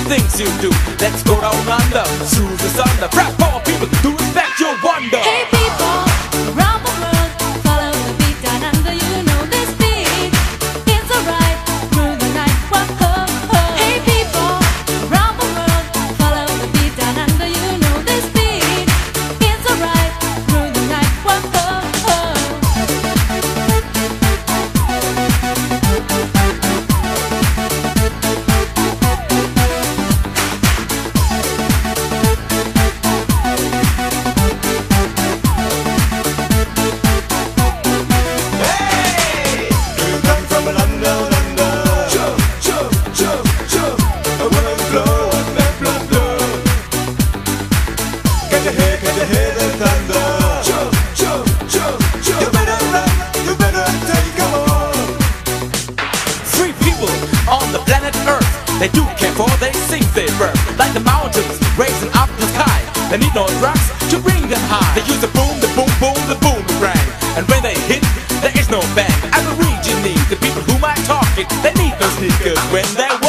things you do. Let's go down under, through the thunder. Rap for people to respect your wonder. Hey people around the world, follow the beat down under. You know this beat, it's alright through the night. Whoa. Hey people around the world, follow the beat down under. You know this beat, it's alright through the night. Whoa. On the planet Earth, they do care for they sing their birth. Like the mountains raising up the sky, they need no drugs to bring them high. They use the boom, the boom, boom, the boomerang, and when they hit, there is no bang. As a region needs the people who might talk it. They need no sneakers when they're